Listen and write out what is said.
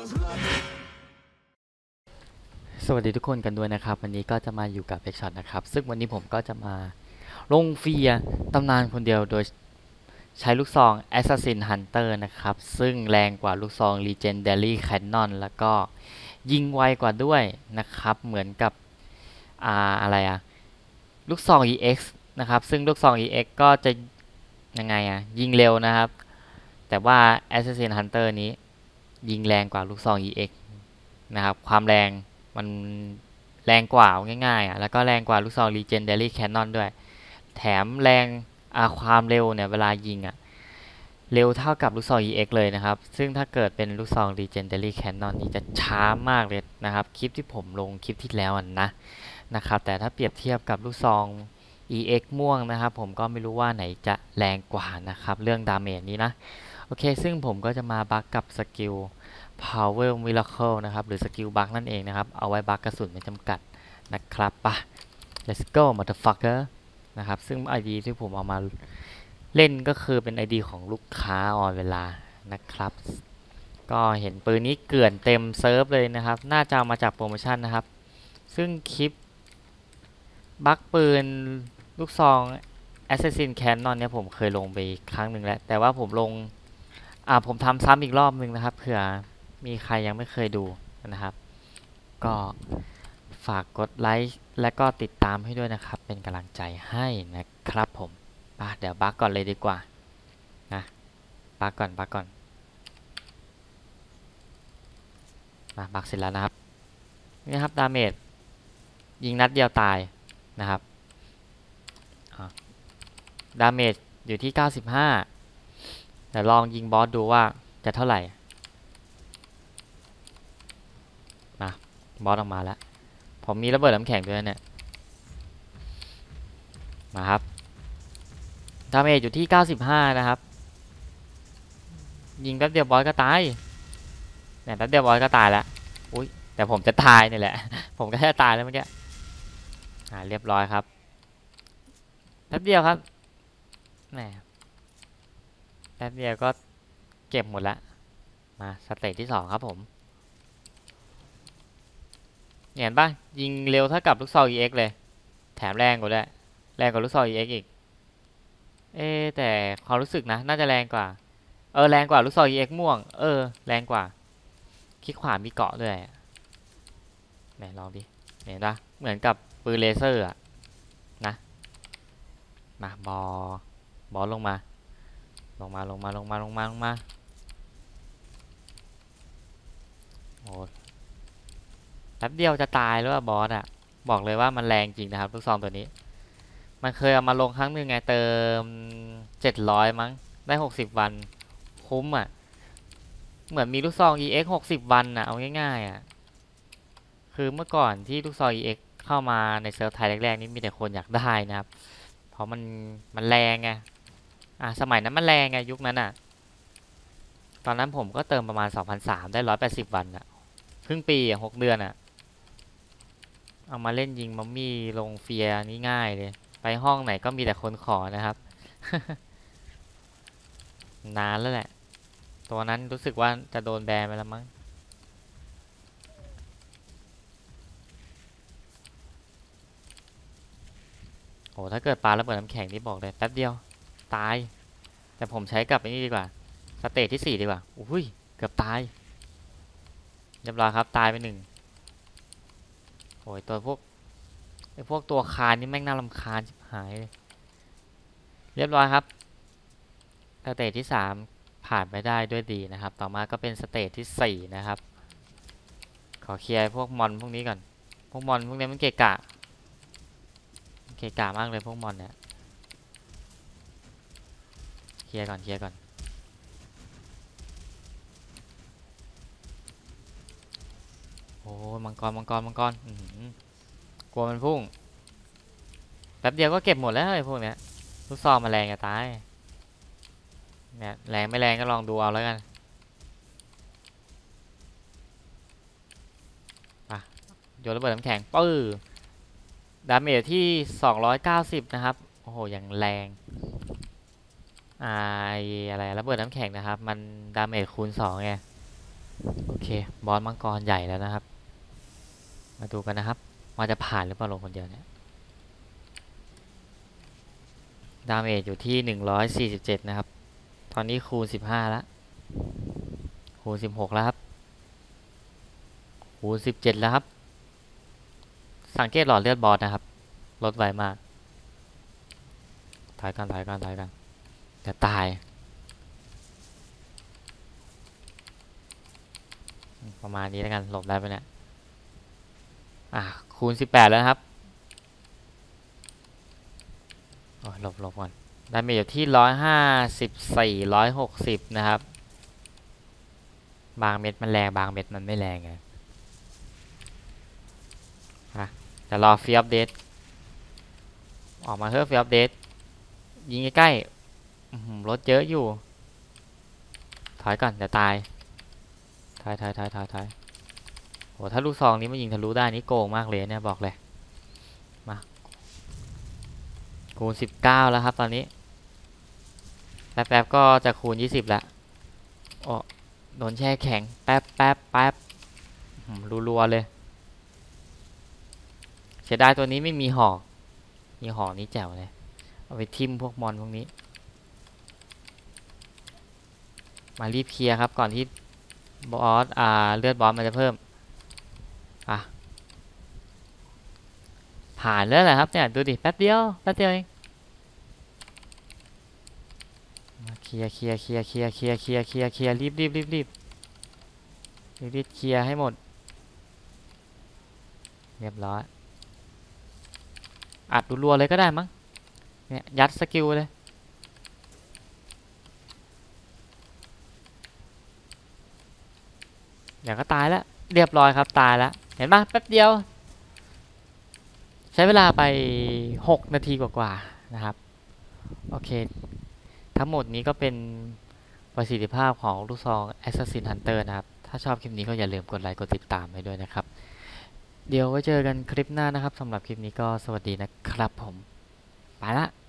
สวัสดีทุกคนกันด้วยนะครับวันนี้ก็จะมาอยู่กับเอ็กช็อตนะครับซึ่งวันนี้ผมก็จะมาลงเฟียตำนานคนเดียวโดยใช้ลูกซอง Assassin Hunter นะครับซึ่งแรงกว่าลูกซอง Legendary Cannon แล้วก็ยิงไวกว่าด้วยนะครับเหมือนกับอะไรลูกซอง EX นะครับซึ่งลูกซอง EX ก็จะยังไงยิงเร็วนะครับแต่ว่า Assassin Hunter นี้ยิงแรงกว่าลูกซอง EX นะครับความแรงมันแรงกว่าง่ายๆแล้วก็แรงกว่าลูกซอง Legendary Cannon ด้วยแถมแรงความเร็วเนี่ยเวลายิงเร็วเท่ากับลูกซอง EX เลยนะครับซึ่งถ้าเกิดเป็นลูกซอง Legendary Cannon นี่จะช้ามากเลยนะครับคลิปที่ผมลงคลิปที่แล้วนะครับแต่ถ้าเปรียบเทียบกับลูกซอง EX ม่วงนะครับผมก็ไม่รู้ว่าไหนจะแรงกว่านะครับเรื่องดาเมจนี้นะโอเคซึ่งผมก็จะมาบัคกับสกิล Power Miracle นะครับหรือสกิลบัคนั่นเองนะครับเอาไว้บัคกระสุนไม่จำกัดนะครับปะ let's go motherfucker นะครับซึ่ง ID ที่ผมเอามาเล่นก็คือเป็น ID ของลูกค้าออนเวลานะครับก็เห็นปืนนี้เกลื่อนเต็มเซิร์ฟเลยนะครับน่าจะมาจากโปรโมชั่นนะครับซึ่งคลิปบัคปืนลูกซอง Assassin Cannon เนี่ยผมเคยลงไปครั้งหนึ่งแล้วแต่ว่าผมลงผมทำซ้ำอีกรอบนึงนะครับเผื่อมีใครยังไม่เคยดูนะครับก็ฝากกดไลค์และก็ติดตามให้ด้วยนะครับเป็นกำลังใจให้นะครับผมเดี๋ยวบัคก่อนเลยดีกว่านะบัคก่อนมาบัคเสร็จแล้วนะครับนี่ครับดาเมจยิงนัดเดียวตายนะครับดาเมจอยู่ที่95แต่ลองยิงบอสดูว่าจะเท่าไหร่บอสออกมาแล้วผมมีระเบิดน้ำแข็งด้วยเนี่ยมาครับดาเมจอยู่ที่95นะครับยิงแป๊บเดียวบอสก็ตายเนี่ยแป๊บเดียวบอสก็ตายแล้วอุ้ยแต่ผมจะตายนี่แหละ ผมก็แค่ตายแล้วเมื่อกี้เรียบร้อยครับแป๊บเดียวครับแหมแป๊บเดียวก็เก็บหมดแล้วมาสเตจที่2ครับผมเห็นปะยิงเร็วเท่ากับลูกซอง EX เลยแถมแรงกว่าด้วยแรงกว่าลูกซอง EX อีกแต่ความรู้สึกนะน่าจะแรงกว่าแรงกว่าลูกซอง EX ม่วงแรงกว่าคลิกขวามีเกาะด้วยไหนลองดิเห็นปะเหมือนกับปืนเลเซอร์นะมาบอลลงมาโอ้แป๊บเดียวจะตายแล้วบอสบอกเลยว่ามันแรงจริงนะครับลูกซองตัวนี้มันเคยเอามาลงครั้งหนึ่งไงเติม700มั้งได้60วันคุ้มเหมือนมีลูกซอง EX 60วันเอาง่ายๆคือเมื่อก่อนที่ลูกซอง EX เข้ามาในเซิร์ฟไทยแรกๆนี่มีแต่คนอยากได้นะครับเพราะมันแรงไงสมัยนั้นมันแรงไงยุคนั้นตอนนั้นผมก็เติมประมาณ 2,300 ได้180วันครึ่งปี6 เดือนเอามาเล่นยิงมัมมี่ลงเฟียนี่ง่ายเลยไปห้องไหนก็มีแต่คนขอนะครับ นานแล้วแหละตัวนั้นรู้สึกว่าจะโดนแบนไปแล้วมั้งโหถ้าเกิดปาระเบิดน้ำแข็งนี่บอกเลยแป๊บเดียวตายแต่ผมใช้กับไอ้นี่ดีกว่าสเตจที่4ดีกว่าอุ้ยเกือบตายเรียบร้อยครับตายไป1โอ้ยตัวพวกตัวคานนี่แม่งน่ารำคาญชิบหายเลยเรียบร้อยครับสเตจที่3ผ่านไปได้ด้วยดีนะครับต่อมาก็เป็นสเตจที่4นะครับขอเคลียร์พวกมอนพวกนี้ก่อนพวกมอนพวกนี้มันเกะกะมากเลยพวกมอนเนี่ยเคลียร์ก่อนโอ้มังกรกลัวมันพุ่งแป๊บเดียวก็เก็บหมดแล้วไอ้พวกเนี้ยลูกซองมาแรงจะตายเนี่ยแรงไม่แรงก็ลองดูเอาแล้วกันโยนระเบิดน้ำแข็งปื้อดาเมจที่290นะครับโอ้โหอย่างแรงอะไรระเบิดน้ำแข็งนะครับมันดาเมจคูณ2ไงโอเคบอสมังกรใหญ่แล้วนะครับมาดูกันนะครับว่าจะผ่านหรือเปล่าลงคนเดียวเนี่ยดาเมจอยู่ที่147นะครับตอนนี้คูณ15แล้วคูณ16แล้วครับคูณ17แล้วครับสังเกตหลอดเลือดบอสนะครับลดไวมากถอยกันจะตายประมาณนี้แล้วกันหลบได้ไปเนี่ยคูณ18แล้วนะครับหลบก่อนได้เมจอยู่ที่154 160นะครับบางเม็ดมันแรงบางเม็ดมันไม่แรงไงจะรอฟรีอัปเดตออกมาเถอะฟรีอัปเดตยิงใกล้ๆรถเยอะอยู่ถอยก่อนจะตายถอยโหถ้าลูกซองนี้มันยิงทะลุได้นี่โกงมากเลยเนี่ยบอกเลยมาคูณ19แล้วครับตอนนี้แป๊บก็จะคูณ20แล้วโอ้โดนแช่แข็งแป๊บรัวๆเลยเสียดายตัวนี้ไม่มีหอกมีหอกนี้แจ๋วเลยเอาไปทิ่มพวกมอนพวกนี้มารีบเคลียร์ครับก่อนที่บอสเลือดบอสมันจะเพิ่มผ่านแล้วแหละครับเนี่ยดูดิแป๊บเดียวเองเคลียร์รีบเคลียร์ให้หมดเรียบร้อยอัดรัวๆเลยก็ได้มั้งเนี่ยยัดสกิลเลยเดี๋ยวก็ตายแล้วเรียบร้อยครับตายแล้วเห็นปะแป๊บเดียวใช้เวลาไป6 นาทีกว่าๆนะครับโอเคทั้งหมดนี้ก็เป็นประสิทธิภาพของลูกซอง Assassin Hunter นะครับถ้าชอบคลิปนี้ก็อย่าลืมกดไลค์กดติดตามให้ด้วยนะครับเดี๋ยวไว้เจอกันคลิปหน้านะครับสำหรับคลิปนี้ก็สวัสดีนะครับผมไปละ